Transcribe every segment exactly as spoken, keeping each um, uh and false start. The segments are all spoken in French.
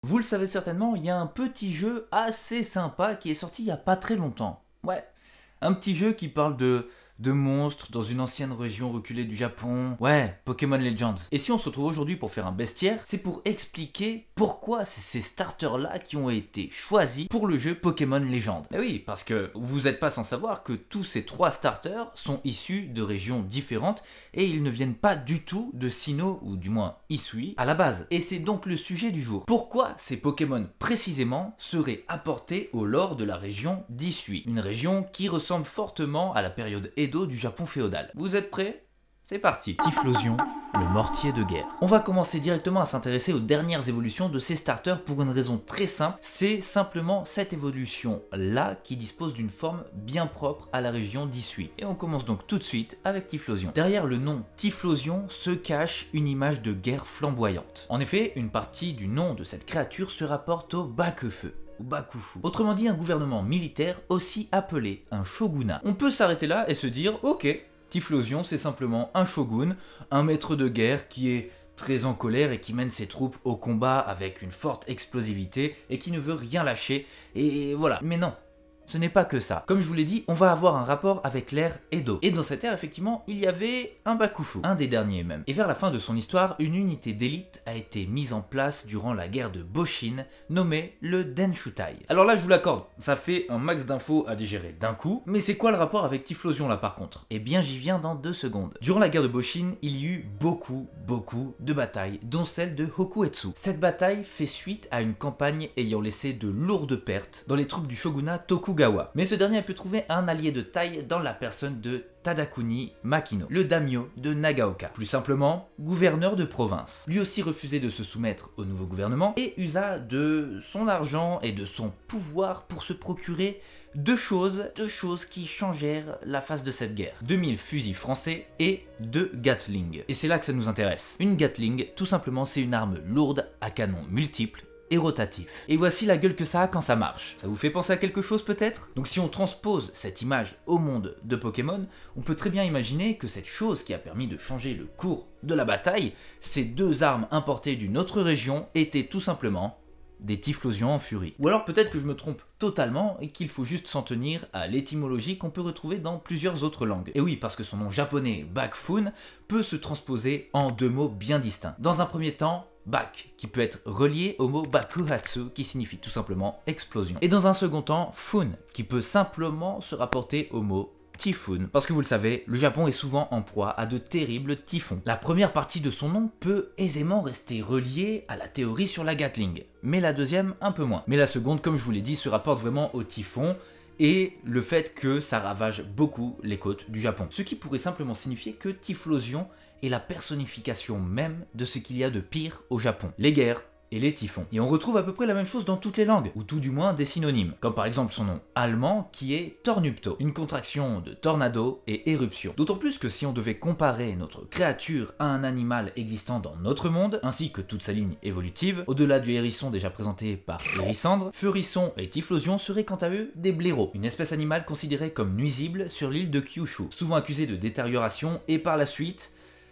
Vous le savez certainement, il y a un petit jeu assez sympa qui est sorti il y a pas très longtemps. Ouais, un petit jeu qui parle de... de monstres dans une ancienne région reculée du Japon. Ouais, Pokémon Legends. Et si on se retrouve aujourd'hui pour faire un bestiaire, c'est pour expliquer pourquoi c'est ces starters là qui ont été choisis pour le jeu Pokémon Legends. Et oui, parce que vous n'êtes pas sans savoir que tous ces trois starters sont issus de régions différentes et ils ne viennent pas du tout de Sinnoh, ou du moins Hisui, à la base. Et c'est donc le sujet du jour. Pourquoi ces Pokémon précisément seraient apportés au lore de la région d'Hisui, une région qui ressemble fortement à la période Edo du Japon féodal. Vous êtes prêts? C'est parti. Typhlosion, le mortier de guerre. On va commencer directement à s'intéresser aux dernières évolutions de ces starters pour une raison très simple, c'est simplement cette évolution là qui dispose d'une forme bien propre à la région d'Hisui. Et on commence donc tout de suite avec Typhlosion. Derrière le nom Typhlosion se cache une image de guerre flamboyante. En effet, une partie du nom de cette créature se rapporte au Bakefeu, ou Bakufu. Autrement dit, un gouvernement militaire aussi appelé un shogunat. On peut s'arrêter là et se dire, ok, Typhlosion c'est simplement un shogun, un maître de guerre qui est très en colère et qui mène ses troupes au combat avec une forte explosivité et qui ne veut rien lâcher, et voilà. Mais non, ce n'est pas que ça. Comme je vous l'ai dit, on va avoir un rapport avec l'ère Edo. Et dans cette ère, effectivement, il y avait un Bakufu, un des derniers même. Et vers la fin de son histoire, une unité d'élite a été mise en place durant la guerre de Boshin, nommée le Denshutai. Alors là, je vous l'accorde, ça fait un max d'infos à digérer d'un coup, mais c'est quoi le rapport avec Typhlosion là par contre? Eh bien, j'y viens dans deux secondes. Durant la guerre de Boshin, il y eut beaucoup, beaucoup de batailles, dont celle de Hokuetsu. Cette bataille fait suite à une campagne ayant laissé de lourdes pertes dans les troupes du shogunat Tokugawa. Mais ce dernier a pu trouver un allié de taille dans la personne de Tadakuni Makino, le daimyo de Nagaoka, plus simplement gouverneur de province. Lui aussi refusait de se soumettre au nouveau gouvernement et usa de son argent et de son pouvoir pour se procurer deux choses, deux choses qui changèrent la face de cette guerre. deux mille fusils français et deux Gatling. Et c'est là que ça nous intéresse. Une Gatling, tout simplement, c'est une arme lourde à canon multiples et rotatif. Et voici la gueule que ça a quand ça marche. Ça vous fait penser à quelque chose peut-être? Donc si on transpose cette image au monde de Pokémon, on peut très bien imaginer que cette chose qui a permis de changer le cours de la bataille, ces deux armes importées d'une autre région, étaient tout simplement des Typhlosions en furie. Ou alors peut-être que je me trompe totalement et qu'il faut juste s'en tenir à l'étymologie qu'on peut retrouver dans plusieurs autres langues. Et oui, parce que son nom japonais Bakfun peut se transposer en deux mots bien distincts. Dans un premier temps, Bak, qui peut être relié au mot Bakuhatsu, qui signifie tout simplement explosion. Et dans un second temps, Fun, qui peut simplement se rapporter au mot typhoon. Parce que vous le savez, le Japon est souvent en proie à de terribles typhons. La première partie de son nom peut aisément rester reliée à la théorie sur la Gatling, mais la deuxième un peu moins. Mais la seconde, comme je vous l'ai dit, se rapporte vraiment au typhon, et le fait que ça ravage beaucoup les côtes du Japon. Ce qui pourrait simplement signifier que Typhlosion est la personnification même de ce qu'il y a de pire au Japon. Les guerres et les typhons. Et on retrouve à peu près la même chose dans toutes les langues, ou tout du moins des synonymes, comme par exemple son nom allemand qui est Tornupto, une contraction de tornado et éruption. D'autant plus que si on devait comparer notre créature à un animal existant dans notre monde, ainsi que toute sa ligne évolutive, au-delà du hérisson déjà présenté par Hérissandre, Feurisson et Typhlosion seraient quant à eux des blaireaux, une espèce animale considérée comme nuisible sur l'île de Kyushu, souvent accusée de détérioration et par la suite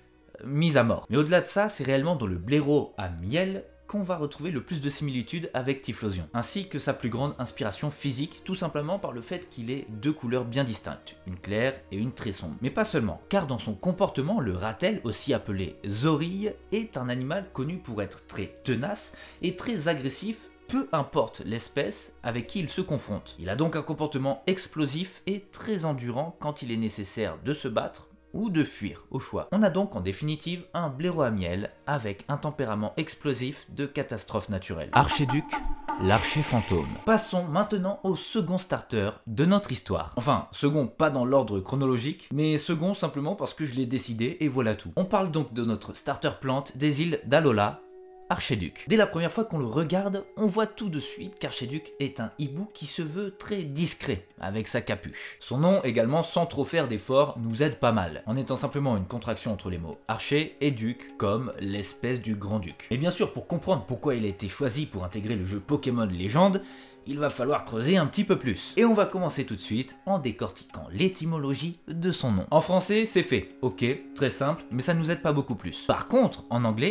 mise à mort. Mais au-delà de ça, c'est réellement dans le blaireau à miel qu'on va retrouver le plus de similitudes avec Typhlosion, ainsi que sa plus grande inspiration physique, tout simplement par le fait qu'il ait deux couleurs bien distinctes, une claire et une très sombre. Mais pas seulement, car dans son comportement, le ratel, aussi appelé zorille, est un animal connu pour être très tenace et très agressif, peu importe l'espèce avec qui il se confronte. Il a donc un comportement explosif et très endurant quand il est nécessaire de se battre ou de fuir, au choix. On a donc en définitive un blaireau à miel avec un tempérament explosif de catastrophe naturelle. Archéduc, l'archer fantôme. Passons maintenant au second starter de notre histoire. Enfin, second pas dans l'ordre chronologique, mais second simplement parce que je l'ai décidé et voilà tout. On parle donc de notre starter plante des îles d'Alola, Archéduc. Dès la première fois qu'on le regarde, on voit tout de suite qu'Archéduc est un hibou qui se veut très discret avec sa capuche. Son nom également, sans trop faire d'efforts, nous aide pas mal, en étant simplement une contraction entre les mots archer et duc, comme l'espèce du grand-duc. Et bien sûr, pour comprendre pourquoi il a été choisi pour intégrer le jeu Pokémon Légende, il va falloir creuser un petit peu plus. Et on va commencer tout de suite en décortiquant l'étymologie de son nom. En français, c'est fait, ok, très simple, mais ça nous aide pas beaucoup plus. Par contre, en anglais,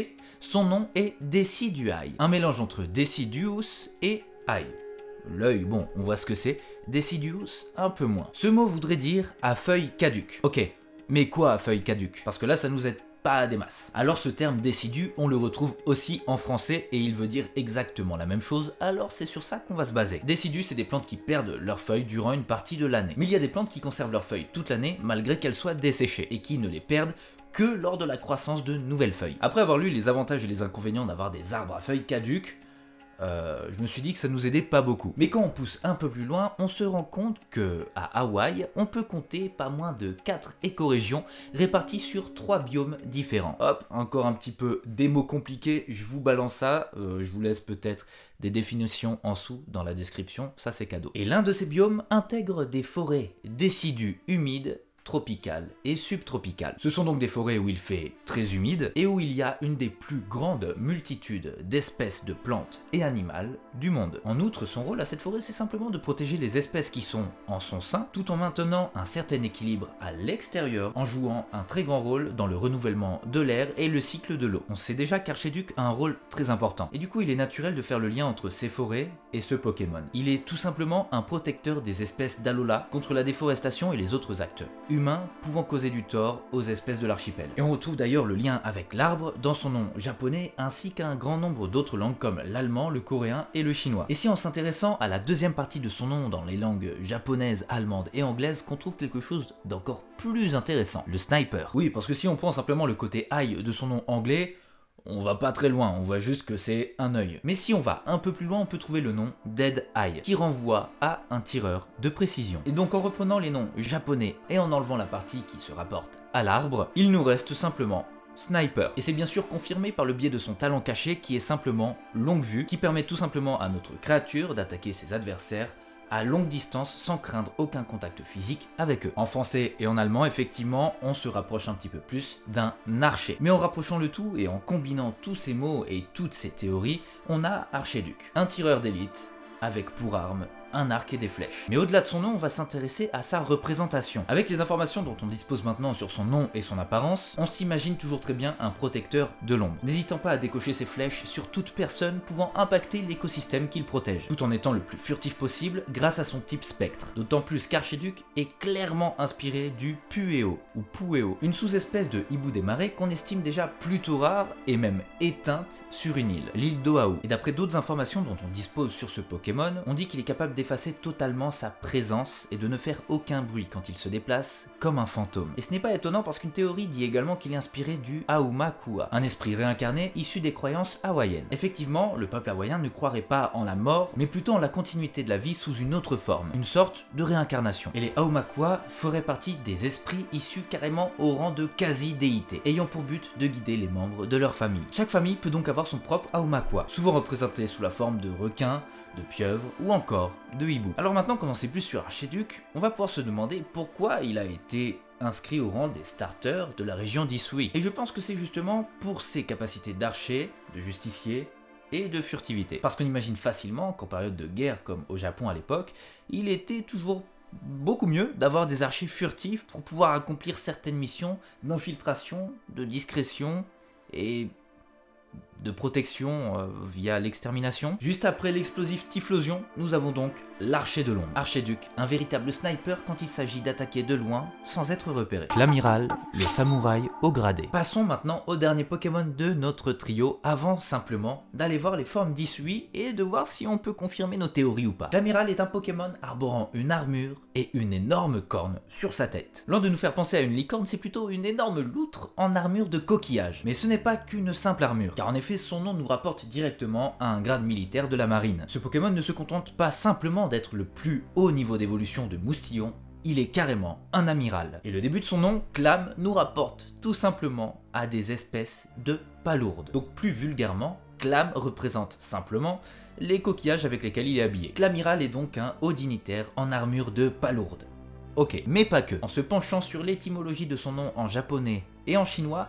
Son nom est Decidueye, un mélange entre Deciduous et Eye. L'œil, bon, on voit ce que c'est, Deciduous, un peu moins. Ce mot voudrait dire à feuilles caduques. Ok, mais quoi à feuilles caduques? Parce que là, ça nous aide pas des masses. Alors ce terme décidu, on le retrouve aussi en français et il veut dire exactement la même chose, alors c'est sur ça qu'on va se baser. Décidus, c'est des plantes qui perdent leurs feuilles durant une partie de l'année. Mais il y a des plantes qui conservent leurs feuilles toute l'année malgré qu'elles soient desséchées et qui ne les perdent que lors de la croissance de nouvelles feuilles. Après avoir lu les avantages et les inconvénients d'avoir des arbres à feuilles caduques, Euh, je me suis dit que ça nous aidait pas beaucoup. Mais quand on pousse un peu plus loin, on se rend compte que à Hawaï, on peut compter pas moins de quatre écorégions réparties sur trois biomes différents. Hop, encore un petit peu des mots compliqués, je vous balance ça, euh, je vous laisse peut-être des définitions en dessous dans la description, ça c'est cadeau. Et l'un de ces biomes intègre des forêts décidues humides, tropicales et subtropicales. Ce sont donc des forêts où il fait très humide et où il y a une des plus grandes multitudes d'espèces de plantes et animales du monde. En outre, son rôle à cette forêt, c'est simplement de protéger les espèces qui sont en son sein, tout en maintenant un certain équilibre à l'extérieur, en jouant un très grand rôle dans le renouvellement de l'air et le cycle de l'eau. On sait déjà qu'Archiduke a un rôle très important, et du coup il est naturel de faire le lien entre ces forêts et ce Pokémon. Il est tout simplement un protecteur des espèces d'Alola contre la déforestation et les autres acteurs humains pouvant causer du tort aux espèces de l'archipel. Et on retrouve d'ailleurs le lien avec l'arbre dans son nom japonais ainsi qu'un grand nombre d'autres langues comme l'allemand, le coréen et le chinois. Et si en s'intéressant à la deuxième partie de son nom dans les langues japonaises, allemandes et anglaises qu'on trouve quelque chose d'encore plus intéressant, le sniper. Oui, parce que si on prend simplement le côté eye de son nom anglais, on va pas très loin, on voit juste que c'est un œil. Mais si on va un peu plus loin, on peut trouver le nom Dead Eye, qui renvoie à un tireur de précision. Et donc en reprenant les noms japonais et en enlevant la partie qui se rapporte à l'arbre, il nous reste simplement Sniper. Et c'est bien sûr confirmé par le biais de son talent caché qui est simplement longue vue, qui permet tout simplement à notre créature d'attaquer ses adversaires à longue distance sans craindre aucun contact physique avec eux. En français et en allemand, effectivement, on se rapproche un petit peu plus d'un archer. Mais en rapprochant le tout et en combinant tous ces mots et toutes ces théories, on a Archiduke, un tireur d'élite avec pour arme un arc et des flèches. Mais au-delà de son nom, on va s'intéresser à sa représentation. Avec les informations dont on dispose maintenant sur son nom et son apparence, on s'imagine toujours très bien un protecteur de l'ombre, n'hésitant pas à décocher ses flèches sur toute personne pouvant impacter l'écosystème qu'il protège, tout en étant le plus furtif possible grâce à son type spectre. D'autant plus qu'Archiduke est clairement inspiré du Pueo ou Pueo, une sous-espèce de hibou des marais qu'on estime déjà plutôt rare et même éteinte sur une île, l'île d'Oahu. Et d'après d'autres informations dont on dispose sur ce Pokémon, on dit qu'il est capable d'effacer totalement sa présence et de ne faire aucun bruit quand il se déplace comme un fantôme. Et ce n'est pas étonnant parce qu'une théorie dit également qu'il est inspiré du Aumakua, un esprit réincarné issu des croyances hawaïennes. Effectivement, le peuple hawaïen ne croirait pas en la mort, mais plutôt en la continuité de la vie sous une autre forme, une sorte de réincarnation. Et les Aumakua feraient partie des esprits issus carrément au rang de quasi-déité, ayant pour but de guider les membres de leur famille. Chaque famille peut donc avoir son propre Aumakua, souvent représenté sous la forme de requins, de pieuvres ou encore de hibou. Alors maintenant qu'on en sait plus sur Archiduke, on va pouvoir se demander pourquoi il a été inscrit au rang des starters de la région d'Isui. Et je pense que c'est justement pour ses capacités d'archer, de justicier et de furtivité. Parce qu'on imagine facilement qu'en période de guerre comme au Japon à l'époque, il était toujours beaucoup mieux d'avoir des archers furtifs pour pouvoir accomplir certaines missions d'infiltration, de discrétion et de protection euh, via l'extermination. Juste après l'explosif Typhlosion, nous avons donc l'archer de l'ombre. Archiduke, un véritable sniper quand il s'agit d'attaquer de loin sans être repéré. L'amiral, le samouraï au gradé. Passons maintenant au dernier Pokémon de notre trio, avant simplement d'aller voir les formes d'Isui et de voir si on peut confirmer nos théories ou pas. L'amiral est un Pokémon arborant une armure et une énorme corne sur sa tête. Loin de nous faire penser à une licorne, c'est plutôt une énorme loutre en armure de coquillage. Mais ce n'est pas qu'une simple armure, car en effet son nom nous rapporte directement à un grade militaire de la marine. Ce Pokémon ne se contente pas simplement d'être le plus haut niveau d'évolution de Moustillon, il est carrément un amiral. Et le début de son nom, Clam, nous rapporte tout simplement à des espèces de palourdes. Donc plus vulgairement, Clam représente simplement les coquillages avec lesquels il est habillé. L'amiral est donc un haut dignitaire en armure de palourde. Ok, mais pas que. En se penchant sur l'étymologie de son nom en japonais et en chinois,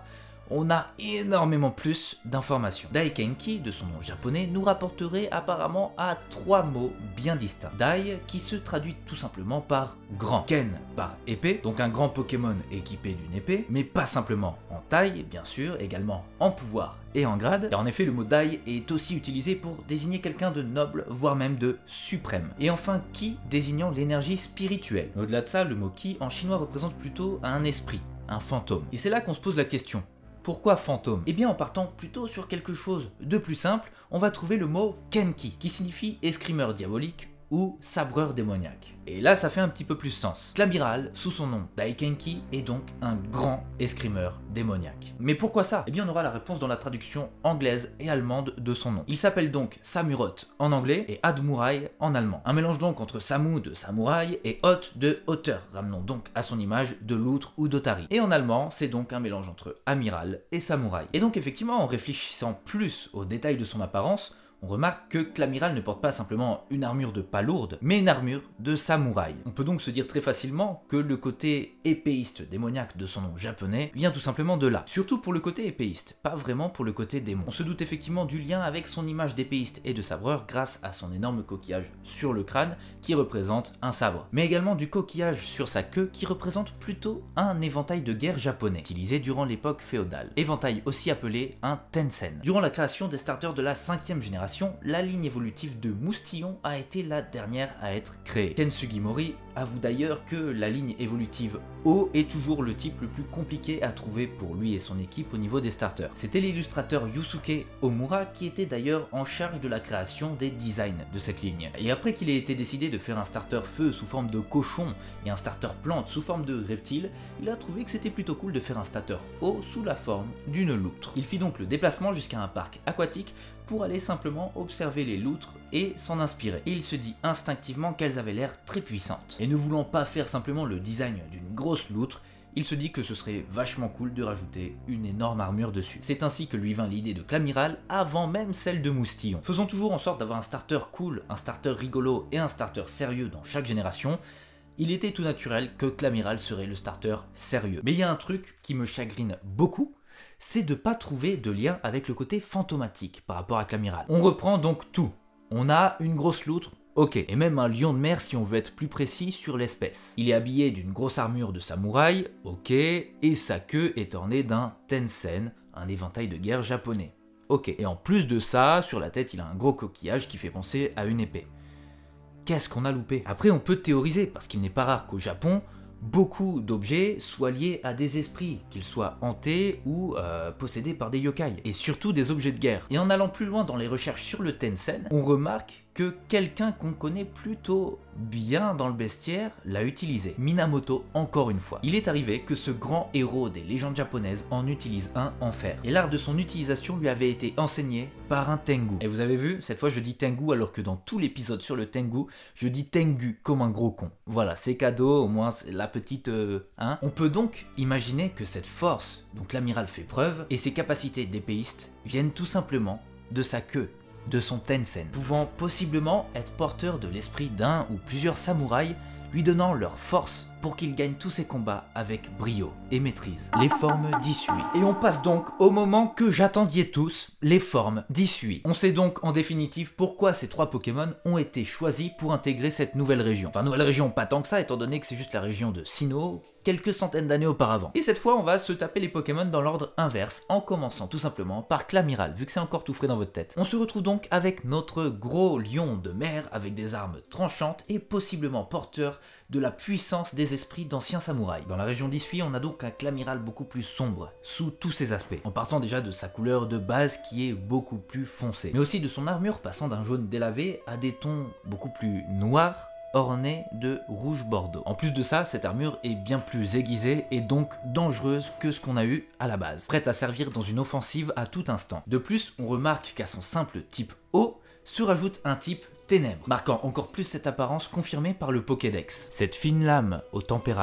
on a énormément plus d'informations. Daikenki, de son nom japonais, nous rapporterait apparemment à trois mots bien distincts. Dai, qui se traduit tout simplement par grand. Ken, par épée, donc un grand Pokémon équipé d'une épée, mais pas simplement en taille, bien sûr, également en pouvoir et en grade, car en effet le mot Dai est aussi utilisé pour désigner quelqu'un de noble, voire même de suprême. Et enfin Ki, désignant l'énergie spirituelle. Au-delà de ça, le mot Ki en chinois représente plutôt un esprit, un fantôme. Et c'est là qu'on se pose la question. Pourquoi fantôme? Eh bien en partant plutôt sur quelque chose de plus simple, on va trouver le mot Kenki, qui signifie escrimeur diabolique ou sabreur démoniaque. Et là ça fait un petit peu plus sens. L'amiral, sous son nom Daikenki, est donc un grand escrimeur démoniaque. Mais pourquoi ça? Eh bien on aura la réponse dans la traduction anglaise et allemande de son nom. Il s'appelle donc Samurott en anglais et Admurai en allemand. Un mélange donc entre Samu de samouraï et Hot de hauteur, ramenons donc à son image de loutre ou d'otari. Et en allemand, c'est donc un mélange entre amiral et samouraï. Et donc effectivement, en réfléchissant plus aux détails de son apparence, on remarque que l'amiral ne porte pas simplement une armure de palourde, mais une armure de samouraï. On peut donc se dire très facilement que le côté épéiste démoniaque de son nom japonais vient tout simplement de là. Surtout pour le côté épéiste, pas vraiment pour le côté démon. On se doute effectivement du lien avec son image d'épéiste et de sabreur grâce à son énorme coquillage sur le crâne qui représente un sabre, mais également du coquillage sur sa queue qui représente plutôt un éventail de guerre japonais, utilisé durant l'époque féodale. Éventail aussi appelé un tensen. Durant la création des starters de la cinquième génération, la ligne évolutive de Moustillon a été la dernière à être créée. Ken Sugimori avoue d'ailleurs que la ligne évolutive O est toujours le type le plus compliqué à trouver pour lui et son équipe au niveau des starters. C'était l'illustrateur Yusuke Omura qui était d'ailleurs en charge de la création des designs de cette ligne. Et après qu'il ait été décidé de faire un starter feu sous forme de cochon et un starter plante sous forme de reptile, il a trouvé que c'était plutôt cool de faire un starter eau sous la forme d'une loutre. Il fit donc le déplacement jusqu'à un parc aquatique pour aller simplement observer les loutres et s'en inspirer. Et il se dit instinctivement qu'elles avaient l'air très puissantes. Et ne voulant pas faire simplement le design d'une grosse loutre, il se dit que ce serait vachement cool de rajouter une énorme armure dessus. C'est ainsi que lui vint l'idée de l'amiral avant même celle de Moustillon. Faisons toujours en sorte d'avoir un starter cool, un starter rigolo et un starter sérieux dans chaque génération. Il était tout naturel que l'amiral serait le starter sérieux. Mais il y a un truc qui me chagrine beaucoup, c'est de pas trouver de lien avec le côté fantomatique par rapport à l'amiral. On reprend donc tout. On a une grosse loutre, ok, et même un lion de mer si on veut être plus précis sur l'espèce. Il est habillé d'une grosse armure de samouraï, ok, et sa queue est ornée d'un tensen, un éventail de guerre japonais. Ok, et en plus de ça, sur la tête il a un gros coquillage qui fait penser à une épée. Qu'est-ce qu'on a loupé? Après on peut théoriser, parce qu'il n'est pas rare qu'au Japon, beaucoup d'objets soient liés à des esprits, qu'ils soient hantés ou euh, possédés par des yokai, et surtout des objets de guerre. Et en allant plus loin dans les recherches sur le Tensen, on remarque que quelqu'un qu'on connaît plutôt bien dans le bestiaire l'a utilisé. Minamoto, encore une fois. Il est arrivé que ce grand héros des légendes japonaises en utilise un en fer. Et l'art de son utilisation lui avait été enseigné par un Tengu. Et vous avez vu, cette fois je dis Tengu alors que dans tout l'épisode sur le Tengu, je dis Tengu comme un gros con. Voilà, c'est cadeau, au moins c'est la petite... Euh, hein. On peut donc imaginer que cette force dont l'amiral fait preuve et ses capacités d'épéiste viennent tout simplement de sa queue, de son Tensen, pouvant possiblement être porteur de l'esprit d'un ou plusieurs samouraïs, lui donnant leur force pour qu'il gagne tous ses combats avec brio et maîtrise. Les formes d'Hisui. Et on passe donc au moment que j'attendiez tous, les formes d'Hisui. On sait donc en définitive pourquoi ces trois Pokémon ont été choisis pour intégrer cette nouvelle région. Enfin nouvelle région pas tant que ça étant donné que c'est juste la région de Sinnoh quelques centaines d'années auparavant. Et cette fois on va se taper les Pokémon dans l'ordre inverse en commençant tout simplement par l'amiral vu que c'est encore tout frais dans votre tête. On se retrouve donc avec notre gros lion de mer avec des armes tranchantes et possiblement porteur de la puissance des esprits d'anciens samouraïs. Dans la région d'Hisui, on a donc un l'amiral beaucoup plus sombre, sous tous ses aspects, en partant déjà de sa couleur de base qui est beaucoup plus foncée, mais aussi de son armure passant d'un jaune délavé à des tons beaucoup plus noirs, ornée de rouge bordeaux. En plus de ça, cette armure est bien plus aiguisée et donc dangereuse que ce qu'on a eu à la base, prête à servir dans une offensive à tout instant. De plus, on remarque qu'à son simple type eau se rajoute un type ténèbres, marquant encore plus cette apparence confirmée par le Pokédex. Cette fine lame au tempérament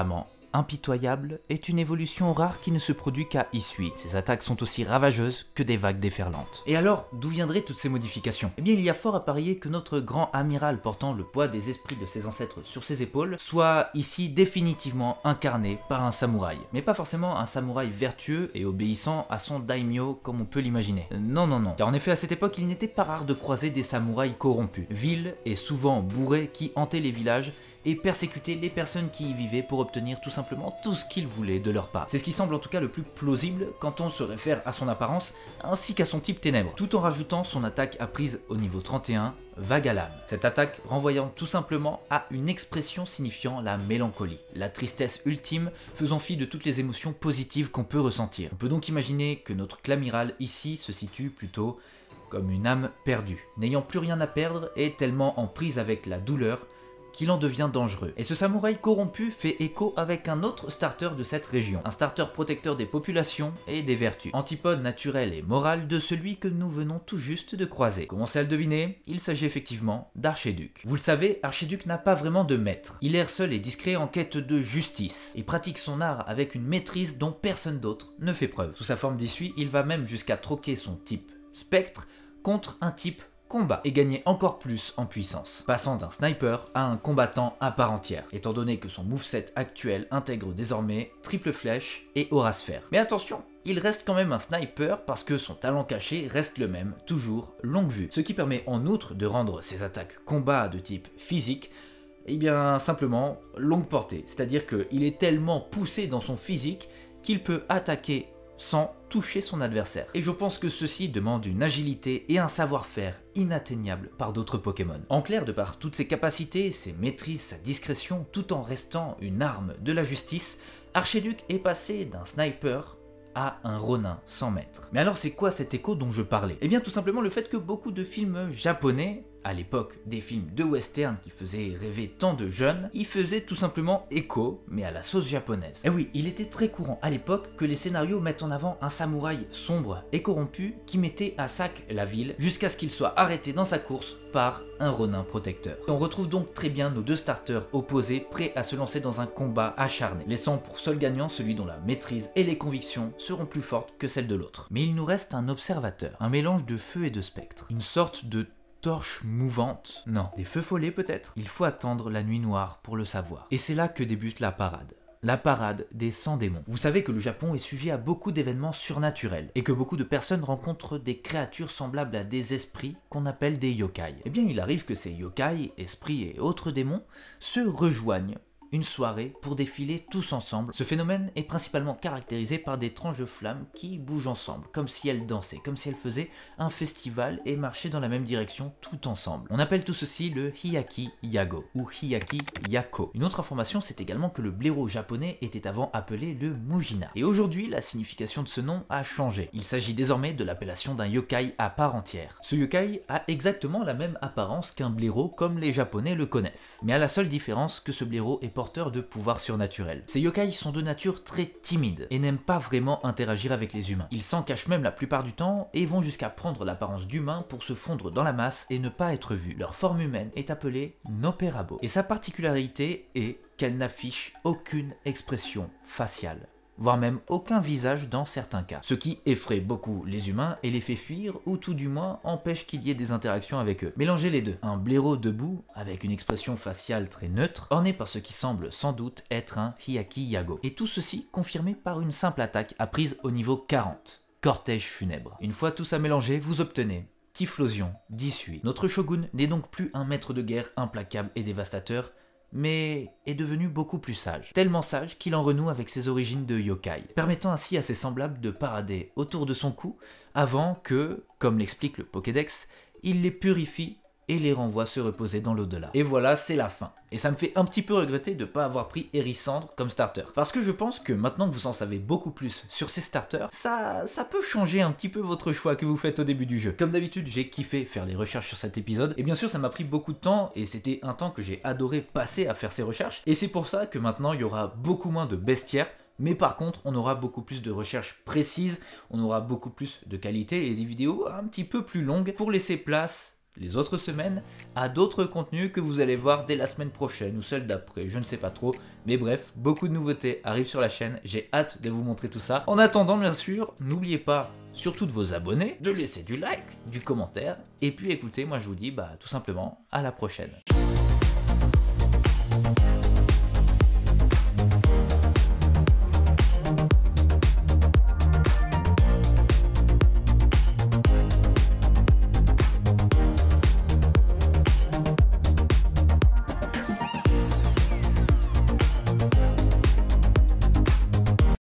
impitoyable est une évolution rare qui ne se produit qu'à Hisui. Ses attaques sont aussi ravageuses que des vagues déferlantes. Et alors, d'où viendraient toutes ces modifications? Eh bien, il y a fort à parier que notre grand amiral portant le poids des esprits de ses ancêtres sur ses épaules soit ici définitivement incarné par un samouraï. Mais pas forcément un samouraï vertueux et obéissant à son daimyo comme on peut l'imaginer. Non, non, non. Car en effet, à cette époque, il n'était pas rare de croiser des samouraïs corrompus, vils et souvent bourrés qui hantaient les villages et persécuter les personnes qui y vivaient pour obtenir tout simplement tout ce qu'ils voulaient de leur part. C'est ce qui semble en tout cas le plus plausible quand on se réfère à son apparence ainsi qu'à son type ténèbres, tout en rajoutant son attaque apprise au niveau trente et un, Vague à l'âme. Cette attaque renvoyant tout simplement à une expression signifiant la mélancolie, la tristesse ultime faisant fi de toutes les émotions positives qu'on peut ressentir. On peut donc imaginer que notre clamiral ici se situe plutôt comme une âme perdue, n'ayant plus rien à perdre et tellement en prise avec la douleur qu'il en devient dangereux. Et ce samouraï corrompu fait écho avec un autre starter de cette région, un starter protecteur des populations et des vertus, antipode naturel et moral de celui que nous venons tout juste de croiser. Commencez à le deviner, il s'agit effectivement d'Archiduc. Vous le savez, Archiduc n'a pas vraiment de maître. Il erre seul et discret en quête de justice, et pratique son art avec une maîtrise dont personne d'autre ne fait preuve. Sous sa forme d'issue, il va même jusqu'à troquer son type spectre contre un type combat et gagner encore plus en puissance, passant d'un sniper à un combattant à part entière, étant donné que son moveset actuel intègre désormais triple flèche et aura sphère. Mais attention, il reste quand même un sniper parce que son talent caché reste le même, toujours longue vue, ce qui permet en outre de rendre ses attaques combat de type physique et bien simplement longue portée, c'est-à-dire qu'il est tellement poussé dans son physique qu'il peut attaquer sans toucher son adversaire. Et je pense que ceci demande une agilité et un savoir-faire inatteignable par d'autres Pokémon. En clair, de par toutes ses capacités, ses maîtrises, sa discrétion, tout en restant une arme de la justice, Archiduc est passé d'un sniper à un Ronin cent mètres. Mais alors c'est quoi cet écho dont je parlais? Eh bien tout simplement le fait que beaucoup de films japonais, à l'époque des films de western qui faisaient rêver tant de jeunes, y faisaient tout simplement écho, mais à la sauce japonaise. Et oui, il était très courant à l'époque que les scénarios mettent en avant un samouraï sombre et corrompu qui mettait à sac la ville jusqu'à ce qu'il soit arrêté dans sa course par un Ronin protecteur. On retrouve donc très bien nos deux starters opposés prêts à se lancer dans un combat acharné, laissant pour seul gagnant celui dont la maîtrise et les convictions seront plus fortes que celles de l'autre. Mais il nous reste un observateur, un mélange de feu et de spectre, une sorte de torche mouvante. Non, des feux follets peut-être? Il faut attendre la nuit noire pour le savoir. Et c'est là que débute la parade. La parade des cent démons. Vous savez que le Japon est sujet à beaucoup d'événements surnaturels et que beaucoup de personnes rencontrent des créatures semblables à des esprits qu'on appelle des yokai. Eh bien, il arrive que ces yokai, esprits et autres démons se rejoignent une soirée pour défiler tous ensemble. Ce phénomène est principalement caractérisé par des tranches de flammes qui bougent ensemble, comme si elles dansaient, comme si elles faisaient un festival et marchaient dans la même direction tout ensemble. On appelle tout ceci le Hyaki Yago ou Hyaki Yako. Une autre information, c'est également que le blaireau japonais était avant appelé le Mujina. Et aujourd'hui, la signification de ce nom a changé. Il s'agit désormais de l'appellation d'un yokai à part entière. Ce yokai a exactement la même apparence qu'un blaireau comme les japonais le connaissent, mais à la seule différence que ce blaireau est porteurs de pouvoirs surnaturels. Ces yokai sont de nature très timide et n'aiment pas vraiment interagir avec les humains. Ils s'en cachent même la plupart du temps et vont jusqu'à prendre l'apparence d'humains pour se fondre dans la masse et ne pas être vus. Leur forme humaine est appelée Noperabo. Et sa particularité est qu'elle n'affiche aucune expression faciale, voire même aucun visage dans certains cas, ce qui effraie beaucoup les humains et les fait fuir ou tout du moins empêche qu'il y ait des interactions avec eux. Mélangez les deux, un blaireau debout avec une expression faciale très neutre, orné par ce qui semble sans doute être un Hyaki Yago, et tout ceci confirmé par une simple attaque apprise au niveau quarante, cortège funèbre. Une fois tout ça mélangé, vous obtenez Typhlosion d'Issui. Notre shogun n'est donc plus un maître de guerre implacable et dévastateur, mais est devenu beaucoup plus sage. Tellement sage qu'il en renoue avec ses origines de yokai, permettant ainsi à ses semblables de parader autour de son cou avant que, comme l'explique le Pokédex, il les purifie et les renvoie se reposer dans l'au-delà. Et voilà, c'est la fin. Et ça me fait un petit peu regretter de ne pas avoir pris Hérissandre comme starter. Parce que je pense que maintenant que vous en savez beaucoup plus sur ces starters, ça, ça peut changer un petit peu votre choix que vous faites au début du jeu. Comme d'habitude, j'ai kiffé faire les recherches sur cet épisode. Et bien sûr, ça m'a pris beaucoup de temps et c'était un temps que j'ai adoré passer à faire ces recherches. Et c'est pour ça que maintenant, il y aura beaucoup moins de bestiaires. Mais par contre, on aura beaucoup plus de recherches précises, on aura beaucoup plus de qualité et des vidéos un petit peu plus longues pour laisser place les autres semaines à d'autres contenus que vous allez voir dès la semaine prochaine ou celle d'après, je ne sais pas trop. Mais bref, beaucoup de nouveautés arrivent sur la chaîne, j'ai hâte de vous montrer tout ça. En attendant, bien sûr, n'oubliez pas, surtout de vous abonner, de laisser du like, du commentaire, et puis écoutez, moi je vous dis bah tout simplement à la prochaine.